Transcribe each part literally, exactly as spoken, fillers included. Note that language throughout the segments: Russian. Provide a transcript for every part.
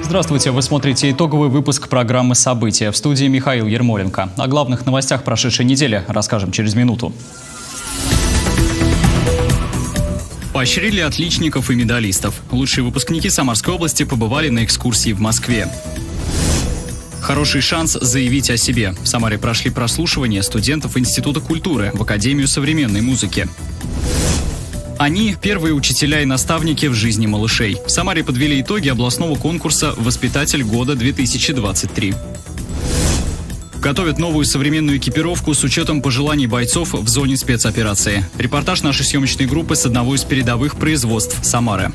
Здравствуйте, вы смотрите итоговый выпуск программы «События». В студии Михаил Ермоленко. О главных новостях прошедшей недели расскажем через минуту. Поощрили отличников и медалистов. Лучшие выпускники Самарской области побывали на экскурсии в Москве. Хороший шанс заявить о себе. В Самаре прошли прослушивания студентов Института культуры в Академию современной музыки. Они – первые учителя и наставники в жизни малышей. В Самаре подвели итоги областного конкурса «Воспитатель года-две тысячи двадцать три». Готовят новую современную экипировку с учетом пожеланий бойцов в зоне спецоперации. Репортаж нашей съемочной группы с одного из передовых производств Самары.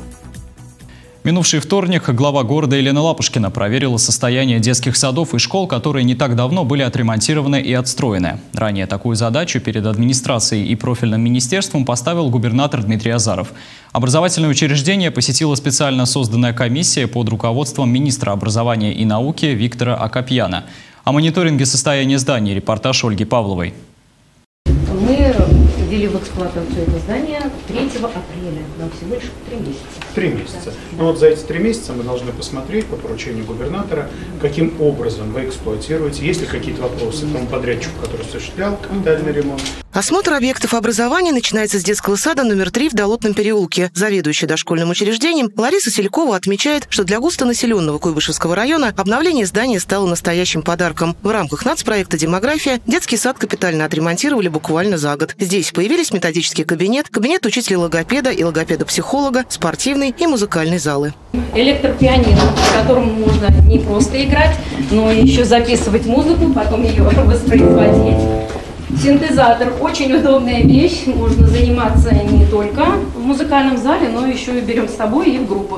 Минувший вторник глава города Елена Лапушкина проверила состояние детских садов и школ, которые не так давно были отремонтированы и отстроены. Ранее такую задачу перед администрацией и профильным министерством поставил губернатор Дмитрий Азаров. Образовательное учреждение посетила специально созданная комиссия под руководством министра образования и науки Виктора Акопьяна. О мониторинге состояния зданий репортаж Ольги Павловой. Мы ввели в эксплуатацию это здание третьего апреля. Нам всего лишь три месяца. Три месяца. Но вот за эти три месяца мы должны посмотреть по поручению губернатора, каким образом вы эксплуатируете, есть ли какие-то вопросы к тому подрядчику, который осуществлял капитальный ремонт. Осмотр объектов образования начинается с детского сада номер три в Долотном переулке. Заведующая дошкольным учреждением Лариса Селькова отмечает, что для густонаселенного Куйбышевского района обновление здания стало настоящим подарком. В рамках нацпроекта «Демография» детский сад капитально отремонтировали буквально за год. Здесь появились методический кабинет, кабинет учителя-логопеда и логопеда-психолога, спортивный и музыкальный залы. Электропианино, в котором можно не просто играть, но еще записывать музыку, потом ее воспроизводить. Синтезатор – очень удобная вещь, можно заниматься не только в музыкальном зале, но еще и берем с собой и в группах.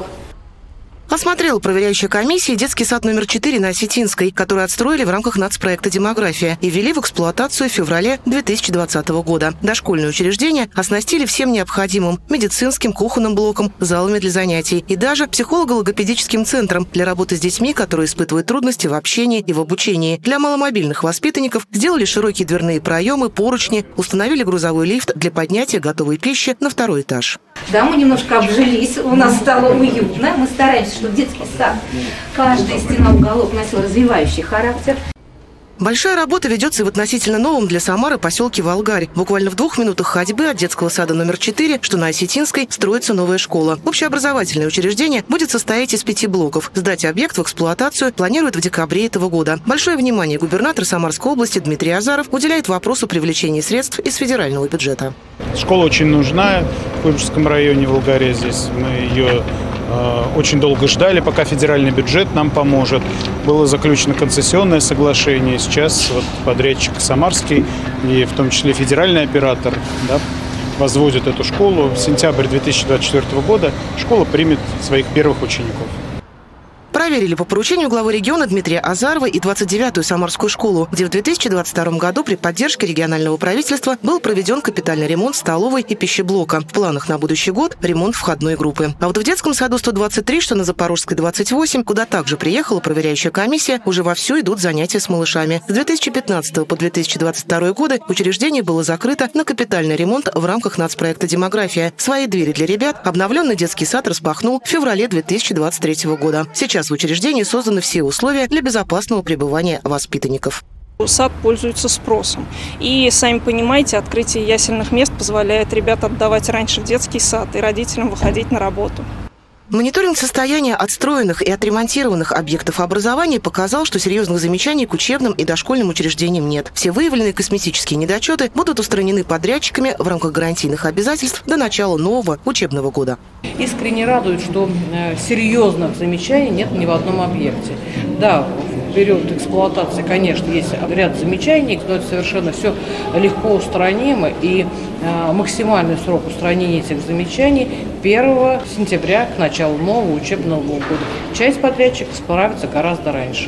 Осмотрела проверяющая комиссия детский сад номер четыре на Осетинской, который отстроили в рамках нацпроекта «Демография» и ввели в эксплуатацию в феврале две тысячи двадцатого года. Дошкольные учреждения оснастили всем необходимым – медицинским, кухонным блоком, залами для занятий и даже психолого-логопедическим центром для работы с детьми, которые испытывают трудности в общении и в обучении. Для маломобильных воспитанников сделали широкие дверные проемы, поручни, установили грузовой лифт для поднятия готовой пищи на второй этаж. Да, мы немножко обжились, у нас стало уютно, мы стараемся, чтобы детский сад, каждая стена, уголок носил развивающий характер. Большая работа ведется и в относительно новом для Самары поселке Волгарь. Буквально в двух минутах ходьбы от детского сада номер четыре, что на Осетинской, строится новая школа. Общеобразовательное учреждение будет состоять из пяти блоков. Сдать объект в эксплуатацию планируют в декабре этого года. Большое внимание губернатор Самарской области Дмитрий Азаров уделяет вопросу привлечения средств из федерального бюджета. Школа очень нужна в Куйбышевском районе Волгаре. Здесь мы ее э, очень долго ждали, пока федеральный бюджет нам поможет. Было заключено концессионное соглашение. Сейчас вот подрядчик самарский и в том числе федеральный оператор, да, возводит эту школу. В сентябре две тысячи двадцать четвёртого года школа примет своих первых учеников. Проверили по поручению главы региона Дмитрия Азарова и двадцать девятую Самарскую школу, где в две тысячи двадцать втором году при поддержке регионального правительства был проведен капитальный ремонт столовой и пищеблока. В планах на будущий год ремонт входной группы. А вот в детском саду сто двадцать три, что на Запорожской двадцать восемь, куда также приехала проверяющая комиссия, уже вовсю идут занятия с малышами. С две тысячи пятнадцатого по две тысячи двадцать второй годы учреждение было закрыто на капитальный ремонт в рамках нацпроекта «Демография». Свои двери для ребят обновленный детский сад распахнул в феврале две тысячи двадцать третьего года. Сейчас в учреждении созданы все условия для безопасного пребывания воспитанников. Сад пользуется спросом. И, сами понимаете, открытие ясельных мест позволяет ребят отдавать раньше в детский сад и родителям выходить на работу. Мониторинг состояния отстроенных и отремонтированных объектов образования показал, что серьезных замечаний к учебным и дошкольным учреждениям нет. Все выявленные косметические недочеты будут устранены подрядчиками в рамках гарантийных обязательств до начала нового учебного года. Искренне радует, что серьезных замечаний нет ни в одном объекте. Да, в период эксплуатации, конечно, есть ряд замечаний, но это совершенно все легко устранимо, и максимальный срок устранения этих замечаний первого сентября к началу нового учебного года. Часть подрядчиков справится гораздо раньше.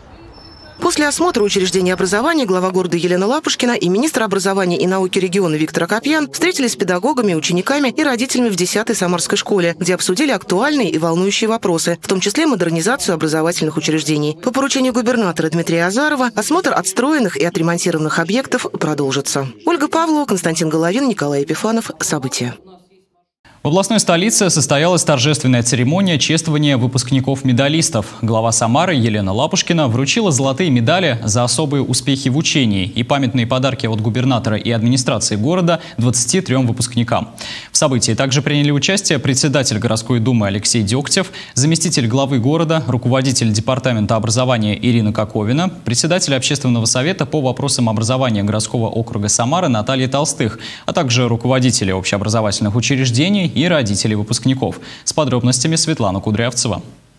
После осмотра учреждения образования глава города Елена Лапушкина и министр образования и науки региона Виктор Акопьян встретились с педагогами, учениками и родителями в десятой Самарской школе, где обсудили актуальные и волнующие вопросы, в том числе модернизацию образовательных учреждений. По поручению губернатора Дмитрия Азарова осмотр отстроенных и отремонтированных объектов продолжится. Ольга Павлова, Константин Головин, Николай Епифанов. События. В областной столице состоялась торжественная церемония чествования выпускников-медалистов. Глава Самары Елена Лапушкина вручила золотые медали за особые успехи в учении и памятные подарки от губернатора и администрации города двадцати трём выпускникам. В событии также приняли участие председатель городской думы Алексей Дегтев, заместитель главы города, руководитель департамента образования Ирина Коковина, председатель общественного совета по вопросам образования городского округа Самары Наталья Толстых, а также руководители общеобразовательных учреждений и родителей выпускников. С подробностями Светлана Кудрявцева.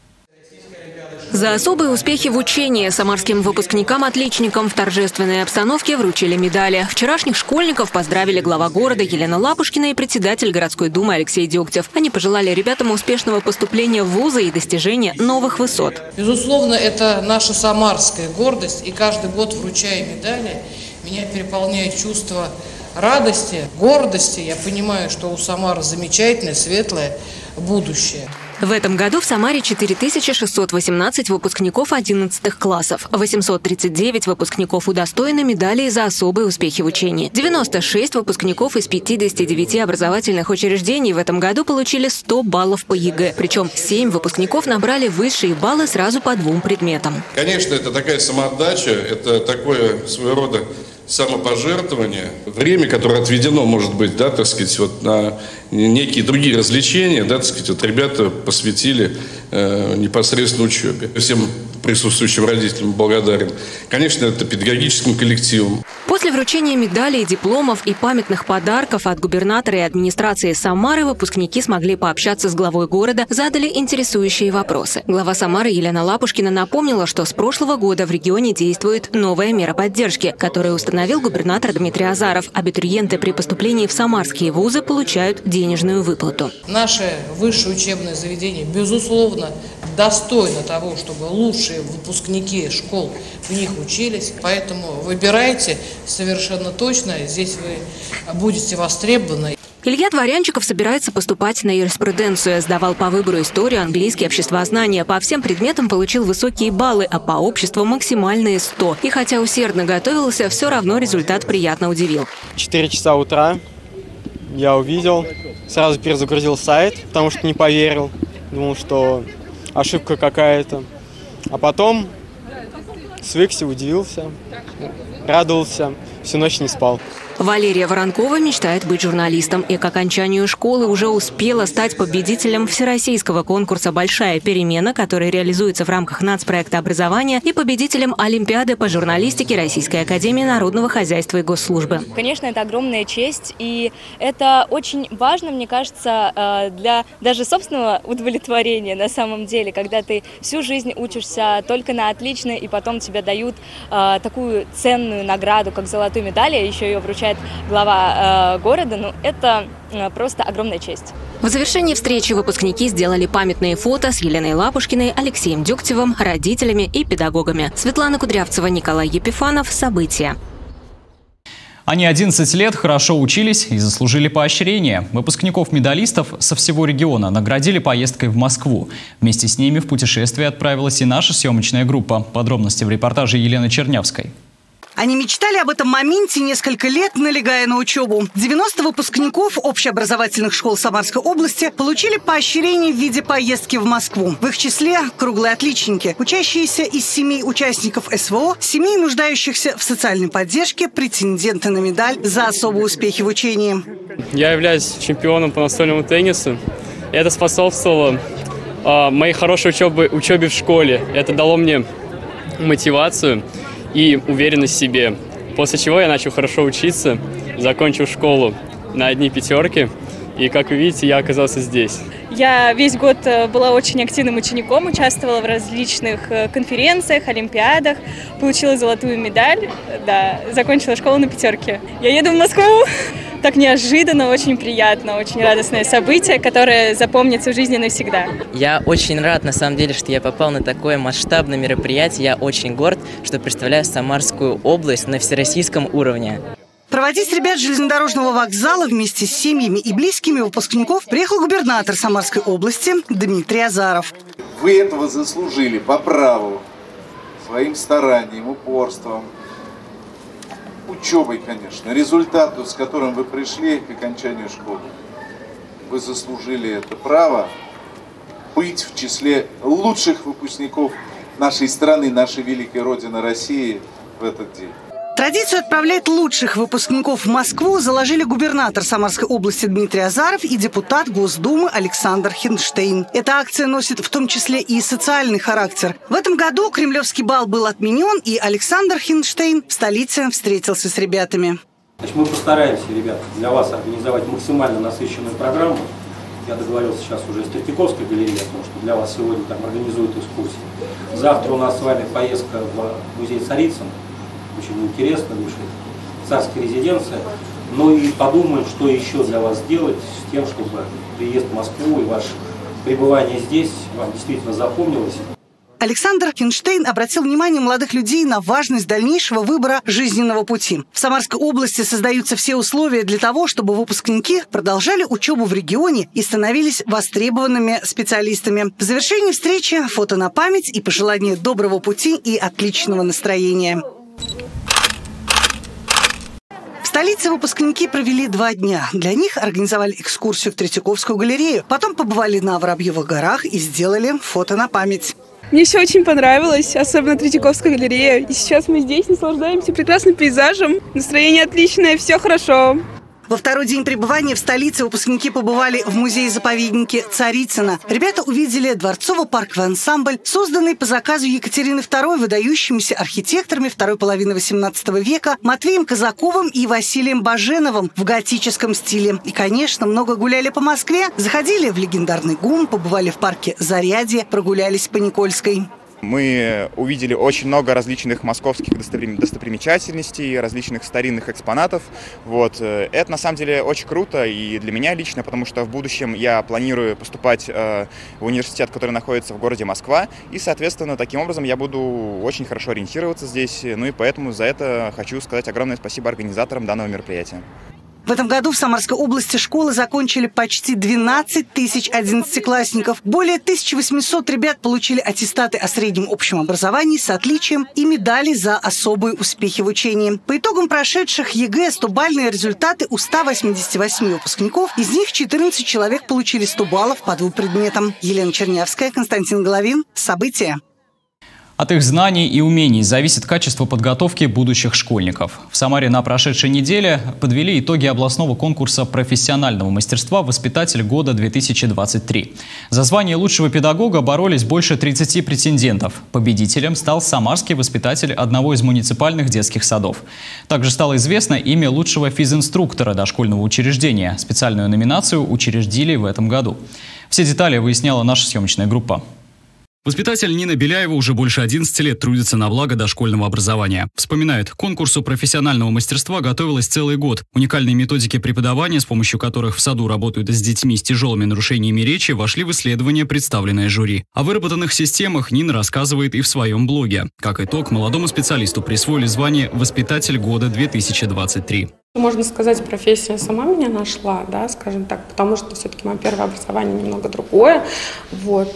За особые успехи в учении самарским выпускникам-отличникам в торжественной обстановке вручили медали. Вчерашних школьников поздравили глава города Елена Лапушкина и председатель городской думы Алексей Дегтев. Они пожелали ребятам успешного поступления в вузы и достижения новых высот. Безусловно, это наша самарская гордость. И каждый год, вручая медали, меня переполняет чувство радости, гордости. Я понимаю, что у Самары замечательное, светлое будущее. В этом году в Самаре четыре тысячи шестьсот восемнадцать выпускников одиннадцатых классов. восемьсот тридцать девять выпускников удостоены медалей за особые успехи в учении. девяносто шесть выпускников из пятидесяти девяти образовательных учреждений в этом году получили сто баллов по ЕГЭ. Причем семь выпускников набрали высшие баллы сразу по двум предметам. Конечно, это такая самоотдача, это такое своего рода самопожертвование. Время, которое отведено, может быть, да, так сказать, вот на некие другие развлечения, да, так сказать, вот ребята посвятили э, непосредственно учебе. Всем присутствующим родителям благодарен. Конечно, это педагогическим коллективом. После вручения медалей, дипломов и памятных подарков от губернатора и администрации Самары выпускники смогли пообщаться с главой города, задали интересующие вопросы. Глава Самары Елена Лапушкина напомнила, что с прошлого года в регионе действует новая мера поддержки, которую установил губернатор Дмитрий Азаров. Абитуриенты при поступлении в самарские вузы получают денежную выплату. Наше высшее учебное заведение, безусловно, достойно того, чтобы лучшие выпускники школ в них учились. Поэтому выбирайте совершенно точно, здесь вы будете востребованы. Илья Дворянчиков собирается поступать на юриспруденцию. Сдавал по выбору историю, английский, обществознание. По всем предметам получил высокие баллы, а по обществу максимальные сто. И хотя усердно готовился, все равно результат приятно удивил. четыре часа утра я увидел, сразу перезагрузил сайт, потому что не поверил. Думал, что ошибка какая-то. А потом свыкся, удивился, радовался, всю ночь не спал. Валерия Воронкова мечтает быть журналистом и к окончанию школы уже успела стать победителем всероссийского конкурса «Большая перемена», который реализуется в рамках нацпроекта образования, и победителем Олимпиады по журналистике Российской академии народного хозяйства и госслужбы. Конечно, это огромная честь, и это очень важно, мне кажется, для даже собственного удовлетворения на самом деле, когда ты всю жизнь учишься только на отлично, и потом тебе дают такую ценную награду, как золотую медаль, а еще ее вручают глава э, города, ну это э, просто огромная честь. В завершении встречи выпускники сделали памятные фото с Еленой Лапушкиной, Алексеем Дегтевым, родителями и педагогами. Светлана Кудрявцева, Николай Епифанов. События. Они одиннадцать лет хорошо учились и заслужили поощрение. Выпускников-медалистов со всего региона наградили поездкой в Москву. Вместе с ними в путешествие отправилась и наша съемочная группа. Подробности в репортаже Елены Чернявской. Они мечтали об этом моменте несколько лет, налегая на учебу. девяносто выпускников общеобразовательных школ Самарской области получили поощрение в виде поездки в Москву. В их числе круглые отличники, учащиеся из семей участников СВО, семей, нуждающихся в социальной поддержке, претенденты на медаль за особые успехи в учении. Я являюсь чемпионом по настольному теннису. Это способствовало э, моей хорошей учебе, учебе в школе. Это дало мне мотивацию и уверенность в себе. После чего я начал хорошо учиться, закончил школу на одни пятерки, и, как вы видите, я оказался здесь. Я весь год была очень активным учеником, участвовала в различных конференциях, олимпиадах, получила золотую медаль, да, закончила школу на пятерке. Я еду в Москву. Так неожиданно, очень приятно, очень радостное событие, которое запомнится в жизни навсегда. Я очень рад, на самом деле, что я попал на такое масштабное мероприятие. Я очень горд, что представляю Самарскую область на всероссийском уровне. Проводить ребят железнодорожного вокзала вместе с семьями и близкими выпускников приехал губернатор Самарской области Дмитрий Азаров. Вы этого заслужили по праву, своим старанием, упорством, учебой, конечно, результату, с которым вы пришли к окончанию школы. вы заслужили это право быть в числе лучших выпускников нашей страны, нашей великой Родины России в этот день. Традицию отправлять лучших выпускников в Москву заложили губернатор Самарской области Дмитрий Азаров и депутат Госдумы Александр Хинштейн. Эта акция носит в том числе и социальный характер. В этом году кремлевский бал был отменен, и Александр Хинштейн в столице встретился с ребятами. Значит, мы постараемся, ребят, для вас организовать максимально насыщенную программу. Я договорился сейчас уже с Третьяковской галереей, потому что для вас сегодня там организуют экскурсии. Завтра у нас с вами поездка в музей Царицын. Очень интересно, бывшая царская резиденция. Ну и подумаем, что еще для вас сделать с тем, чтобы приезд в Москву и ваше пребывание здесь вам действительно запомнилось. Александр Хинштейн обратил внимание молодых людей на важность дальнейшего выбора жизненного пути. В Самарской области создаются все условия для того, чтобы выпускники продолжали учебу в регионе и становились востребованными специалистами. В завершении встречи фото на память и пожелание доброго пути и отличного настроения. В столице выпускники провели два дня. Для них организовали экскурсию в Третьяковскую галерею. Потом побывали на Воробьевых горах и сделали фото на память. Мне все очень понравилось, особенно Третьяковская галерея. И сейчас мы здесь наслаждаемся прекрасным пейзажем. Настроение отличное, все хорошо. Во второй день пребывания в столице выпускники побывали в музее-заповеднике Царицына. Ребята увидели дворцово-парковый ансамбль, созданный по заказу Екатерины второй выдающимися архитекторами второй половины восемнадцатого века Матвеем Казаковым и Василием Баженовым в готическом стиле. И, конечно, много гуляли по Москве, заходили в легендарный ГУМ, побывали в парке Зарядье, прогулялись по Никольской. Мы увидели очень много различных московских достопримечательностей, различных старинных экспонатов. Вот. Это на самом деле очень круто и для меня лично, потому что в будущем я планирую поступать в университет, который находится в городе Москва. И, соответственно, таким образом я буду очень хорошо ориентироваться здесь. Ну и поэтому за это хочу сказать огромное спасибо организаторам данного мероприятия. В этом году в Самарской области школы закончили почти двенадцать тысяч одиннадцатиклассников. Более тысячи восьмисот ребят получили аттестаты о среднем общем образовании с отличием и медали за особые успехи в учении. По итогам прошедших ЕГЭ сто-бальные результаты у ста восьмидесяти восьми выпускников. Из них четырнадцать человек получили сто баллов по двум предметам. Елена Чернявская, Константин Головин. События. От их знаний и умений зависит качество подготовки будущих школьников. В Самаре на прошедшей неделе подвели итоги областного конкурса профессионального мастерства «Воспитатель года две тысячи двадцать три». За звание лучшего педагога боролись больше тридцати претендентов. Победителем стал самарский воспитатель одного из муниципальных детских садов. Также стало известно имя лучшего физинструктора дошкольного учреждения. Специальную номинацию учредили в этом году. Все детали выясняла наша съемочная группа. Воспитатель Нина Беляева уже больше одиннадцати лет трудится на благо дошкольного образования. Вспоминает, к конкурсу профессионального мастерства готовилась целый год. Уникальные методики преподавания, с помощью которых в саду работают с детьми с тяжелыми нарушениями речи, вошли в исследование, представленное жюри. О выработанных системах Нина рассказывает и в своем блоге. Как итог, молодому специалисту присвоили звание «Воспитатель года две тысячи двадцать три». Можно сказать, профессия сама меня нашла, да, скажем так, потому что все-таки мое первое образование немного другое. Вот,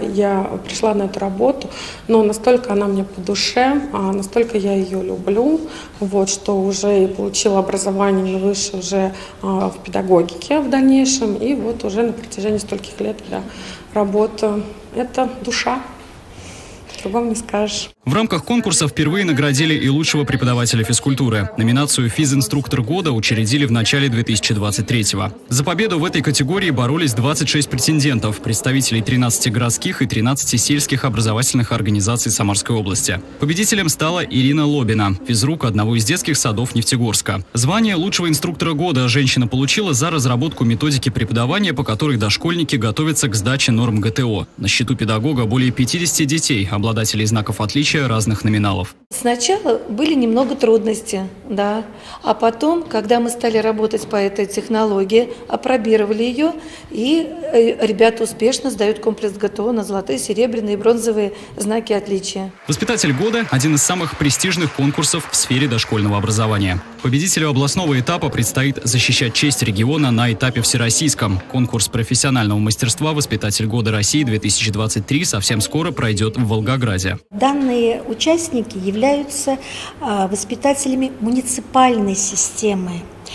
я пришла на эту работу, но настолько она мне по душе, настолько я ее люблю, вот, что уже и получила образование выше уже в педагогике в дальнейшем, и вот уже на протяжении стольких лет я работаю. Это душа. По-другому не скажешь. В рамках конкурса впервые наградили и лучшего преподавателя физкультуры. Номинацию «Физинструктор года» учредили в начале две тысячи двадцать третьего. За победу в этой категории боролись двадцать шесть претендентов, представителей тринадцати городских и тринадцати сельских образовательных организаций Самарской области. Победителем стала Ирина Лобина, физрук одного из детских садов Нефтегорска. Звание лучшего инструктора года женщина получила за разработку методики преподавания, по которой дошкольники готовятся к сдаче норм ГТО. На счету педагога более пятидесяти детей, обладателей знаков отличия разных номиналов. Сначала были немного трудности, да, а потом, когда мы стали работать по этой технологии, опробировали ее, и ребята успешно сдают комплекс ГТО на золотые, серебряные и бронзовые знаки отличия. «Воспитатель года» – один из самых престижных конкурсов в сфере дошкольного образования. Победителю областного этапа предстоит защищать честь региона на этапе всероссийском. Конкурс профессионального мастерства «Воспитатель года России две тысячи двадцать три» совсем скоро пройдет в Волгограде. Данные участники являются воспитателями муниципальной системы.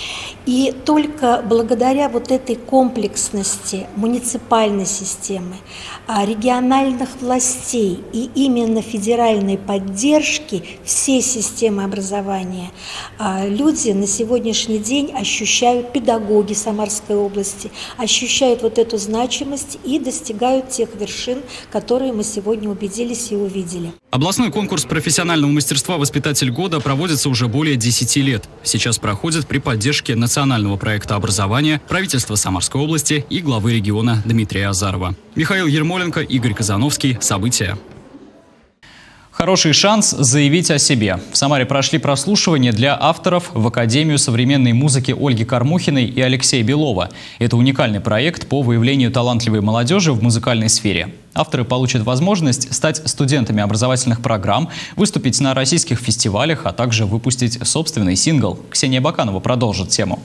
И только благодаря вот этой комплексности муниципальной системы, региональных властей и именно федеральной поддержки всей системы образования люди на сегодняшний день ощущают, педагоги Самарской области, ощущают вот эту значимость и достигают тех вершин, которые мы сегодня убедились и увидели. Областной конкурс профессионального мастерства «Воспитатель года» проводится уже более десяти лет. Сейчас проходит при поддержке национального проекта образования, правительства Самарской области и главы региона Дмитрия Азарова. Михаил Ермоленко, Игорь Казановский. События. Хороший шанс заявить о себе. В Самаре прошли прослушивания для авторов в Академию современной музыки Ольги Кормухиной и Алексея Белова. Это уникальный проект по выявлению талантливой молодежи в музыкальной сфере. Авторы получат возможность стать студентами образовательных программ, выступить на российских фестивалях, а также выпустить собственный сингл. Ксения Баканова продолжит тему.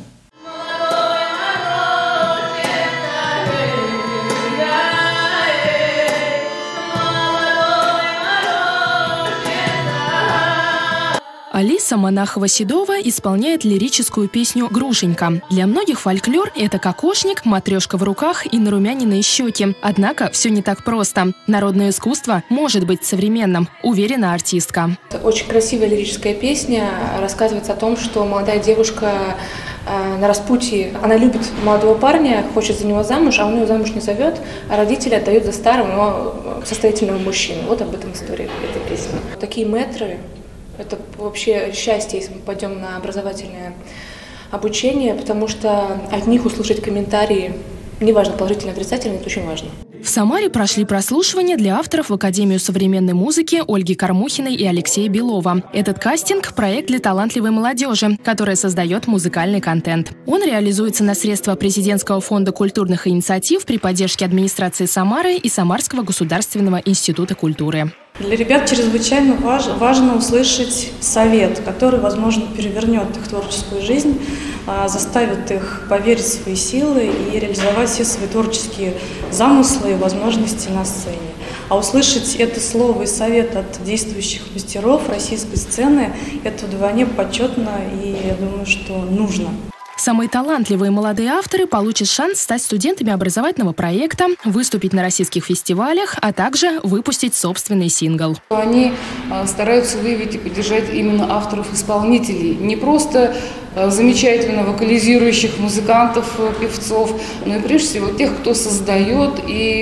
Алиса Монахова-Седова исполняет лирическую песню «Грушенька». Для многих фольклор – это кокошник, матрешка в руках и нарумяненные щеки. Однако все не так просто. Народное искусство может быть современным, уверена артистка. Очень красивая лирическая песня. Рассказывается о том, что молодая девушка на распутье, она любит молодого парня, хочет за него замуж, а он ее замуж не зовет, а родители отдают за старого, но состоятельного мужчину. Вот об этом история этой песни. Такие мэтры. Это вообще счастье, если мы пойдем на образовательное обучение, потому что от них услышать комментарии, неважно, положительно, отрицательно, это очень важно. В Самаре прошли прослушивания для авторов в Академию современной музыки Ольги Кормухиной и Алексея Белова. Этот кастинг – проект для талантливой молодежи, которая создает музыкальный контент. Он реализуется на средства Президентского фонда культурных инициатив при поддержке администрации Самары и Самарского государственного института культуры. Для ребят чрезвычайно важ, важно услышать совет, который, возможно, перевернет их творческую жизнь, заставит их поверить в свои силы и реализовать все свои творческие замыслы и возможности на сцене. А услышать это слово и совет от действующих мастеров российской сцены – это вдвойне почетно и, я думаю, что нужно. Самые талантливые молодые авторы получат шанс стать студентами образовательного проекта, выступить на российских фестивалях, а также выпустить собственный сингл. Они стараются выявить и поддержать именно авторов-исполнителей, не просто замечательно вокализирующих музыкантов, певцов, но и прежде всего тех, кто создает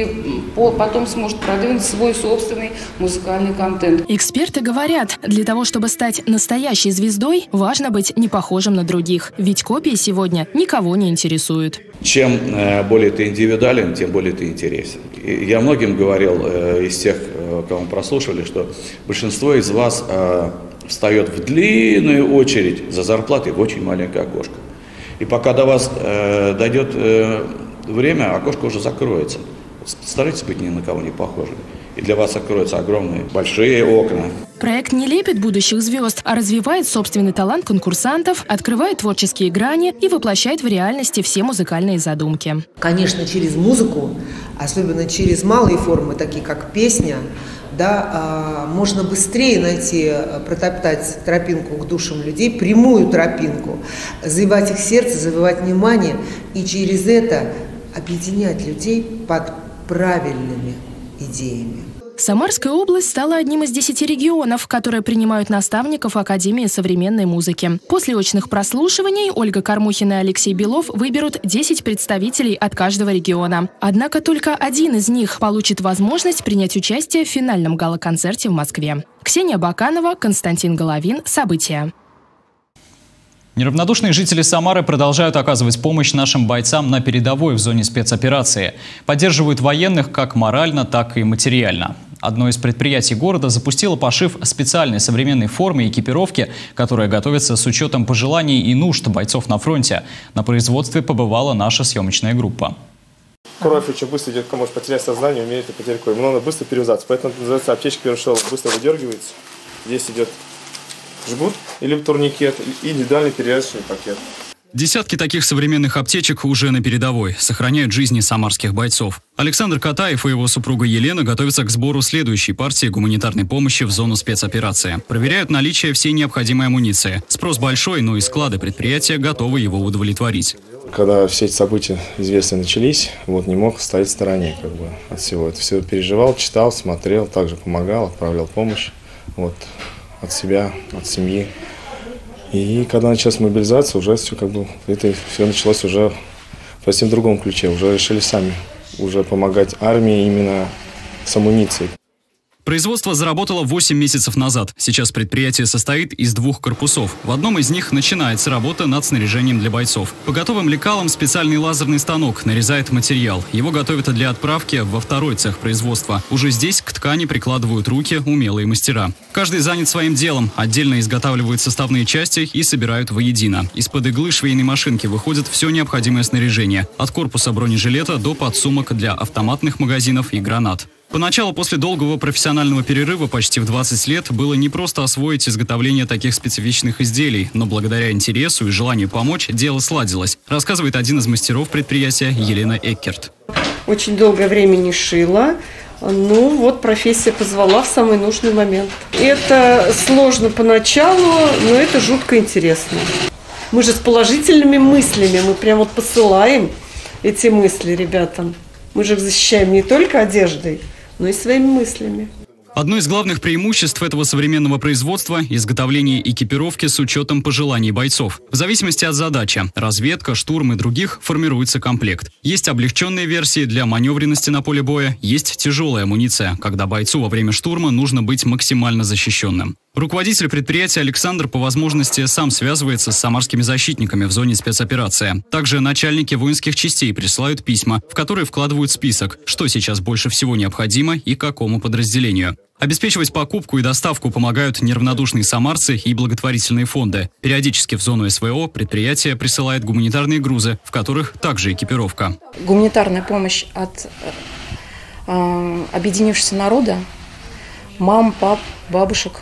и потом сможет продвинуть свой собственный музыкальный контент. Эксперты говорят, для того, чтобы стать настоящей звездой, важно быть не похожим на других, ведь копии сегодня никого не интересуют. Чем более ты индивидуален, тем более ты интересен. И я многим говорил из тех, кого мы прослушивали, что большинство из вас встает в длинную очередь за зарплатой в очень маленькое окошко. И пока до вас э, дойдет э, время, окошко уже закроется. Старайтесь быть ни на кого не похожими. И для вас откроются огромные, большие окна. Проект не лепит будущих звезд, а развивает собственный талант конкурсантов, открывает творческие грани и воплощает в реальности все музыкальные задумки. Конечно, через музыку, особенно через малые формы, такие как песня, да, можно быстрее найти, протоптать тропинку к душам людей, прямую тропинку, завоевать их сердце, завоевать внимание и через это объединять людей под правильными идеями. Самарская область стала одним из десяти регионов, которые принимают наставников Академии современной музыки. После очных прослушиваний Ольга Кормухина и Алексей Белов выберут десять представителей от каждого региона. Однако только один из них получит возможность принять участие в финальном гала-концерте в Москве. Ксения Баканова, Константин Головин. События. Неравнодушные жители Самары продолжают оказывать помощь нашим бойцам на передовой в зоне спецоперации. Поддерживают военных как морально, так и материально. Одно из предприятий города запустило пошив специальной современной формы и экипировки, которая готовится с учетом пожеланий и нужд бойцов на фронте. На производстве побывала наша съемочная группа. Кровь очень быстро идет, может потерять сознание, умеет потерять кровь. Но надо быстро перевязаться, поэтому называется аптечка первого шелка. Быстро выдергивается. Здесь идет жгут или турникет, и индивидуальный перевязочный пакет. Десятки таких современных аптечек уже на передовой, сохраняют жизни самарских бойцов. Александр Катаев и его супруга Елена готовятся к сбору следующей партии гуманитарной помощи в зону спецоперации. Проверяют наличие всей необходимой амуниции. Спрос большой, но и склады предприятия готовы его удовлетворить. Когда все эти события известные начались, вот не мог стоять в стороне как бы, от всего. Это все переживал, читал, смотрел, также помогал, отправлял помощь вот, от себя, от семьи. И когда началась мобилизация, уже все как бы это все началось уже в совсем другом ключе. Уже решили сами уже помогать армии именно с амуницией. Производство заработало восемь месяцев назад. Сейчас предприятие состоит из двух корпусов. В одном из них начинается работа над снаряжением для бойцов. По готовым лекалам специальный лазерный станок нарезает материал. Его готовят для отправки во второй цех производства. Уже здесь к ткани прикладывают руки умелые мастера. Каждый занят своим делом. Отдельно изготавливают составные части и собирают воедино. Из-под иглы швейной машинки выходит все необходимое снаряжение. От корпуса бронежилета до подсумок для автоматных магазинов и гранат. Поначалу, после долгого профессионального перерыва почти в двадцать лет, было не просто освоить изготовление таких специфичных изделий, но благодаря интересу и желанию помочь дело сладилось, рассказывает один из мастеров предприятия Елена Эккерт. Очень долгое время не шила. Ну вот профессия позвала в самый нужный момент. Это сложно поначалу, но это жутко интересно. Мы же с положительными мыслями, мы прям вот посылаем эти мысли ребятам. Мы же их защищаем не только одеждой, но и своими мыслями. Одно из главных преимуществ этого современного производства – изготовление экипировки с учетом пожеланий бойцов. В зависимости от задачи – разведка, штурм и других – формируется комплект. Есть облегченные версии для маневренности на поле боя, есть тяжелая амуниция, когда бойцу во время штурма нужно быть максимально защищенным. Руководитель предприятия Александр по возможности сам связывается с самарскими защитниками в зоне спецоперации. Также начальники воинских частей присылают письма, в которые вкладывают список, что сейчас больше всего необходимо и какому подразделению. Обеспечивать покупку и доставку помогают неравнодушные самарцы и благотворительные фонды. Периодически в зону СВО предприятие присылает гуманитарные грузы, в которых также экипировка. Гуманитарная помощь от э, объединившегося народа, мам, пап, бабушек,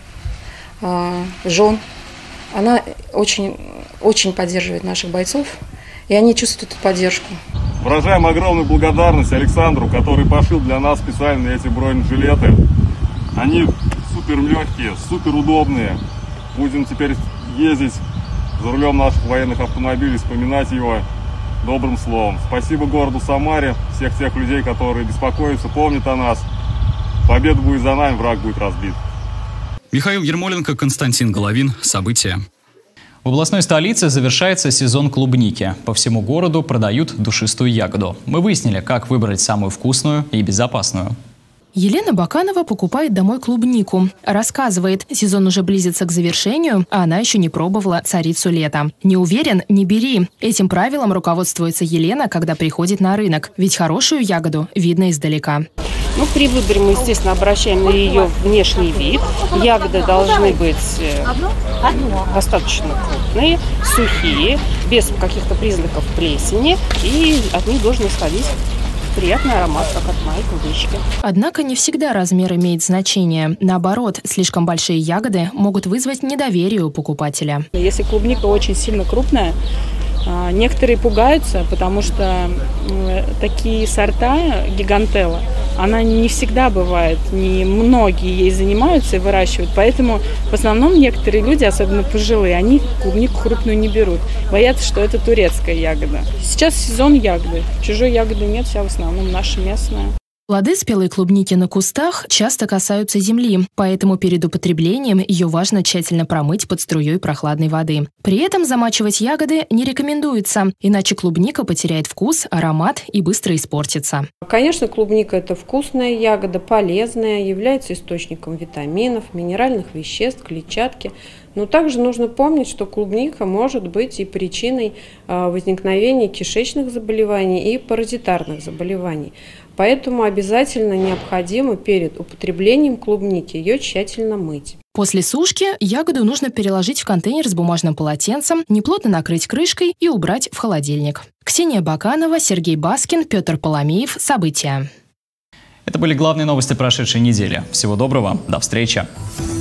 э, жен, она очень, очень поддерживает наших бойцов, и они чувствуют эту поддержку. Выражаем огромную благодарность Александру, который пошил для нас специально эти бронежилеты. Они супер легкие, супер удобные. Будем теперь ездить за рулем наших военных автомобилей, вспоминать его добрым словом. Спасибо городу Самаре, всех тех людей, которые беспокоятся, помнят о нас. Победа будет за нами, враг будет разбит. Михаил Ермоленко, Константин Головин. События. В областной столице завершается сезон клубники. По всему городу продают душистую ягоду. Мы выяснили, как выбрать самую вкусную и безопасную. Елена Баканова покупает домой клубнику. Рассказывает, сезон уже близится к завершению, а она еще не пробовала царицу лета. Не уверен – не бери. Этим правилом руководствуется Елена, когда приходит на рынок. Ведь хорошую ягоду видно издалека. Ну, при выборе мы, естественно, обращаем на ее внешний вид. Ягоды должны быть достаточно крупные, сухие, без каких-то признаков плесени. И от них должен исходить приятный аромат, как от моей клубнички. Однако не всегда размер имеет значение. Наоборот, слишком большие ягоды могут вызвать недоверие у покупателя. Если клубника очень сильно крупная, некоторые пугаются, потому что такие сорта гигантелла, она не всегда бывает, не многие ей занимаются и выращивают, поэтому в основном некоторые люди, особенно пожилые, они клубнику крупную не берут, боятся, что это турецкая ягода. Сейчас сезон ягоды, чужой ягоды нет, вся в основном наша местная. Плоды спелой клубники на кустах часто касаются земли, поэтому перед употреблением ее важно тщательно промыть под струей прохладной воды. При этом замачивать ягоды не рекомендуется, иначе клубника потеряет вкус, аромат и быстро испортится. Конечно, клубника – это вкусная ягода, полезная, является источником витаминов, минеральных веществ, клетчатки. Но также нужно помнить, что клубника может быть и причиной возникновения кишечных заболеваний и паразитарных заболеваний. Поэтому обязательно необходимо перед употреблением клубники ее тщательно мыть. После сушки ягоду нужно переложить в контейнер с бумажным полотенцем, неплотно накрыть крышкой и убрать в холодильник. Ксения Баканова, Сергей Баскин, Петр Поломеев. События. Это были главные новости прошедшей недели. Всего доброго, до встречи.